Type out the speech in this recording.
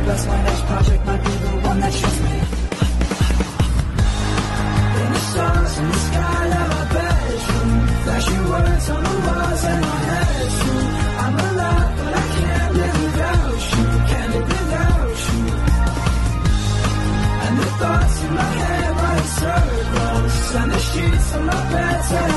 best, my next project might be the one that shoots me. In the stars in the sky of my bedroom, flashing words on the walls and my head too. I'm alive, but I can't live without you, can't live without you. And the thoughts in my head running circles, and the sheets on my bed